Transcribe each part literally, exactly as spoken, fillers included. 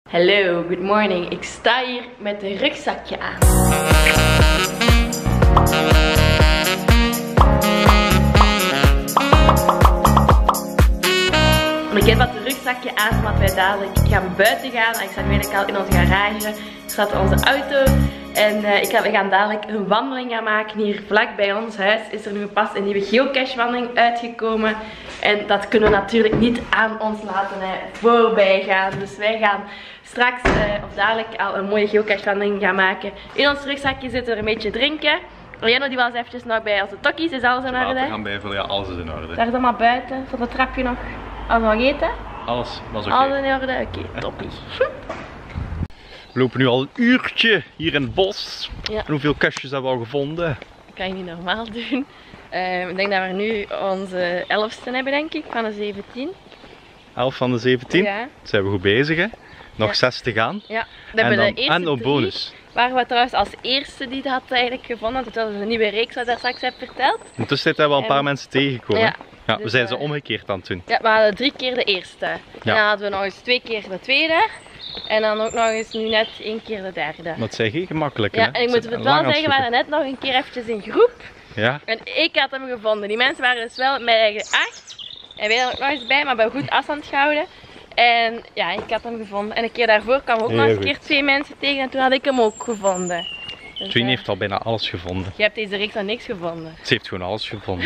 Hallo, good morning. Ik sta hier met een rugzakje aan. Ik heb wat een rugzakje aan omdat wij dadelijk gaan buiten gaan. Ik sta nu eigenlijk al in onze garage. Er staat onze auto. En uh, ik ga, we gaan dadelijk een wandeling gaan maken. Hier vlak bij ons huis is er nu pas een nieuwe geocache wandeling uitgekomen. En dat kunnen we natuurlijk niet aan ons laten hè, voorbij gaan. Dus wij gaan straks uh, of dadelijk al een mooie geocache wandeling gaan maken. In ons rugzakje zit er een beetje drinken. Jeno die was eventjes nog bij onze tokkies. Is alles in orde? Water gaan bijvullen, ja, alles is in orde. Daar is allemaal buiten. Van het trapje nog. Alles nog eten? Alles was oké. Okay. Alles in orde? Oké, okay, toppie. We lopen nu al een uurtje hier in het bos. Ja. En hoeveel caches hebben we al gevonden? Dat kan je niet normaal doen. Uh, ik denk dat we nu onze elfste hebben, denk ik, van de zeventien. elf van de zeventien? Ja. Dan zijn we goed bezig, hè? Nog ja. zes te gaan. Ja, we hebben en dan, de eerste en een bonus. Waren we trouwens als eerste die dat had eigenlijk gevonden. Dat was een nieuwe reeks wat ik daar straks heb verteld. Intussen hebben we al een paar en... mensen tegengekomen. Ja. Ja, Dus, we zijn ze uh, omgekeerd aan het doen. Ja, we hadden drie keer de eerste. Ja. En dan hadden we nog eens twee keer de tweede. En dan ook nog eens nu net één keer de derde. Dat zeg je gemakkelijk, ja, hè? en ik moet het wel zeggen, we waren net nog een keer eventjes in groep. Ja. En ik had hem gevonden. Die mensen waren dus wel met eigen acht. En wij er ook nog eens bij, maar we hebben goed afstand gehouden. En ja, ik had hem gevonden. En een keer daarvoor kwamen ook nog eens een keer twee mensen tegen en toen had ik hem ook gevonden. Dus, Twin uh, heeft al bijna alles gevonden. Je hebt deze reeks nog niks gevonden. Ze heeft gewoon alles gevonden.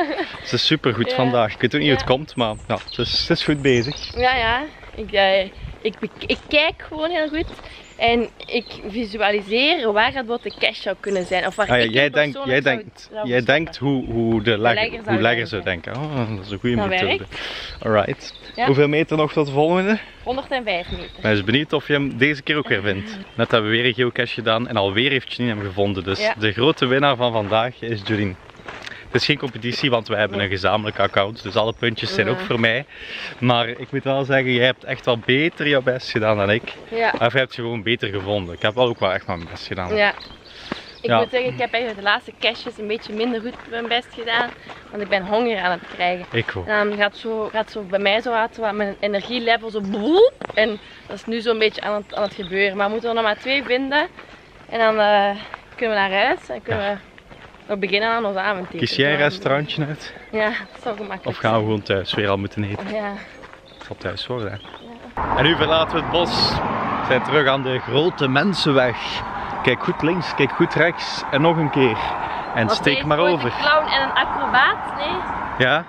Ze is super goed ja. vandaag. Ik weet ook niet ja. hoe het komt, maar ja, ze, is, ze is goed bezig. Ja, ja. Ik, uh, ik, ik, ik kijk gewoon heel goed. En ik visualiseer waar het wat de cache zou kunnen zijn. Of waar Ah, ja, ik jij denkt, jij zou, denkt, zou jij denkt hoe, hoe de legger, legger zou hoe legger zou denken. denken. Oh, dat is een goede Dat methode. werkt. Alright. Ja. Hoeveel meter nog tot de volgende? honderdvijf meter. Ik ben dus benieuwd of je hem deze keer ook weer vindt. Net hebben we weer een geocache gedaan en alweer heeft Janine hem gevonden. Dus ja. de grote winnaar van vandaag is Janine. Het is geen competitie, want we hebben een gezamenlijk account, dus alle puntjes zijn ook voor mij. Maar ik moet wel zeggen, jij hebt echt wel beter jouw best gedaan dan ik. Ja. Of je hebt je gewoon beter gevonden. Ik heb wel ook wel echt mijn best gedaan. Ja. Ik ja. moet zeggen, ik heb eigenlijk de laatste caches een beetje minder goed mijn best gedaan. Want ik ben honger aan het krijgen. Ik ook. En dan gaat, zo, gaat zo bij mij zo uit, zo mijn energielevel zo boep. En dat is nu zo'n beetje aan het, aan het gebeuren. Maar we moeten er nog maar twee vinden. En dan uh, kunnen we naar huis en kunnen ja. we... We beginnen aan ons avondeten. Kies jij een restaurantje uit? Ja, dat zou gemakkelijk Of gaan we gewoon thuis weer al moeten eten? Ja. Het zal thuis worden. Ja. En nu verlaten we het bos. We zijn terug aan de grote mensenweg. Kijk goed links, kijk goed rechts en nog een keer. En Wat steek maar over. Een clown en een acrobaat, nee? Ja?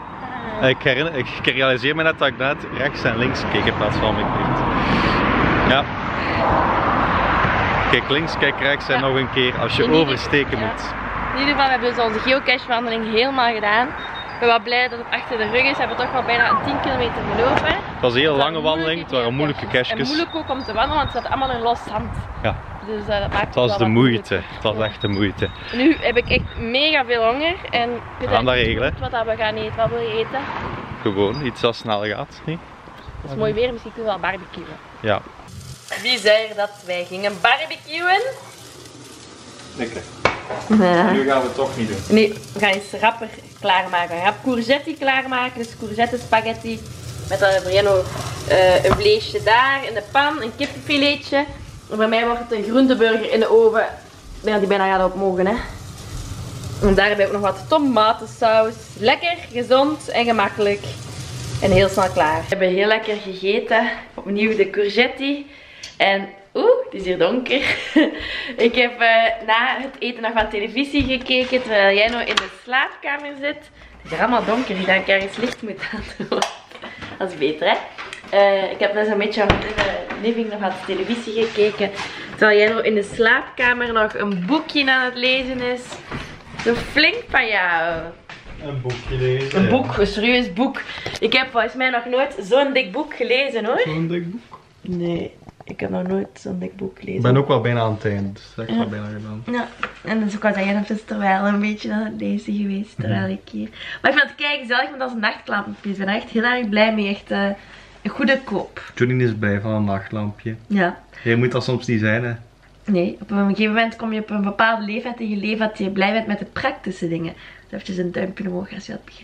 Uh. Ik, herinner, ik realiseer me net dat ik net rechts en links keek in plaats van omgekeerd. Ja. Kijk links, kijk rechts en ja. nog een keer als je oversteken ja. moet. In ieder geval hebben we dus onze geocache wandeling helemaal gedaan. Ik ben wel blij dat het achter de rug is. We hebben toch wel bijna een tien kilometer gelopen. Het was een heel lange wandeling, het waren moeilijke caches. En moeilijk ook om te wandelen, want het zat allemaal in los zand. Ja. Dus uh, dat maakt het was het de moeite, moeilijk. het was ja. echt de moeite. Nu heb ik echt mega veel honger en we gaan dat regelen. Wat we gaan eten, wat wil je eten? Gewoon, iets dat snel gaat. Nee? Het is mooi weer, misschien kunnen we wel barbecuen. Ja. Wie zei er dat wij gingen barbecuen? Lekker. Ja. Nu gaan we het toch niet doen. Nee, we gaan eens rapper klaarmaken. We gaan courgette klaarmaken, dus courgette spaghetti. Met dan voor Jenno uh, een vleesje daar in de pan, een kippenfiletje. En voor mij wordt het een groenteburger in de oven. Ja, die bijna gaat op mogen, hè. En daarbij ook nog wat tomatensaus. Lekker, gezond en gemakkelijk. En heel snel klaar. We hebben heel lekker gegeten. Opnieuw de courgette. En oeh, het is hier donker. Ik heb uh, na het eten nog wat televisie gekeken terwijl jij nog in de slaapkamer zit. Het is hier allemaal donker, ik denk dat ik ergens licht moet aan doen. Dat is beter, hè? Uh, ik heb net zo'n beetje in de living nog wat televisie gekeken. Terwijl jij nog in de slaapkamer nog een boekje aan het lezen is. Zo flink van jou. Een boekje lezen. Een boek, een serieus boek. Ik heb volgens mij nog nooit zo'n dik boek gelezen, hoor. Zo'n dik boek? Nee. Ik heb nog nooit zo'n dik boek gelezen. Ik ben ook wel bijna aan het eind, dus dat heb ik wel bijna gedaan. Ja, en dus ik wou zeggen, dat is er wel een beetje aan het lezen geweest, terwijl ik hier... Maar ik vind het kijken gezellig, want dat is een nachtlampje. Ik ben er echt heel erg blij mee, echt uh, een goede koop. Janine is blij van een nachtlampje. Ja. Jij moet dat soms niet zijn, hè? Nee, op een gegeven moment kom je op een bepaalde leeftijd in je leven dat je blij bent met de praktische dingen. Dus eventjes een duimpje omhoog als je dat begrijpt.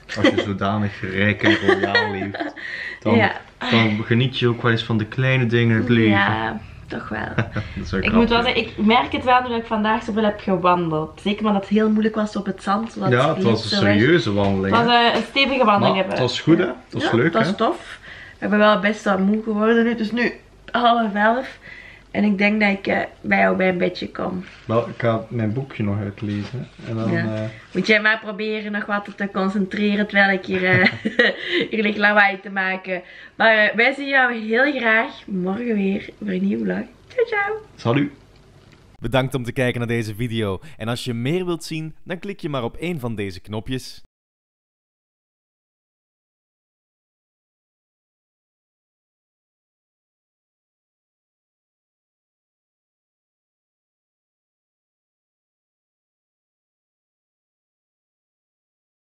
Als je zodanig rijk en royaal leeft, dan, Ja. dan geniet je ook wel eens van de kleine dingen in het leven. Ja, toch wel. Dat is wel Ik moet wel grappig. zeggen, ik merk het wel nu dat ik vandaag zoveel heb gewandeld. Zeker omdat het heel moeilijk was op het zand. zodat Ja, het was een zo weg. serieuze wandeling. Het was hè. uh, een stevige wandeling. Maar hebben. het was goed, hè? Het was Ja, leuk, het hè? was tof. We hebben wel best wel moe geworden nu. Dus nu half elf. En ik denk dat ik uh, bij jou bij een bedje kom. Wel, ik ga mijn boekje nog uitlezen. En dan, Ja. eh, Moet jij maar proberen nog wat te concentreren terwijl ik hier, uh, hier lig lawaai te maken. Maar uh, wij zien jou heel graag morgen weer voor een nieuwe vlog. Ciao, ciao. salut! Bedankt om te kijken naar deze video. En als je meer wilt zien, dan klik je maar op een van deze knopjes.